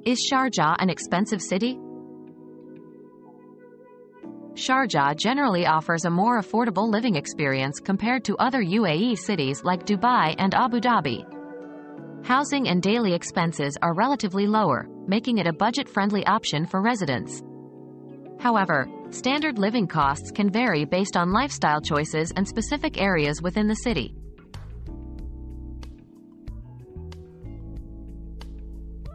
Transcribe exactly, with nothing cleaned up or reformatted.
Is Sharjah an expensive city? Sharjah generally offers a more affordable living experience compared to other U A E cities like Dubai and Abu Dhabi. Housing and daily expenses are relatively lower, making it a budget-friendly option for residents. However, standard living costs can vary based on lifestyle choices and specific areas within the city.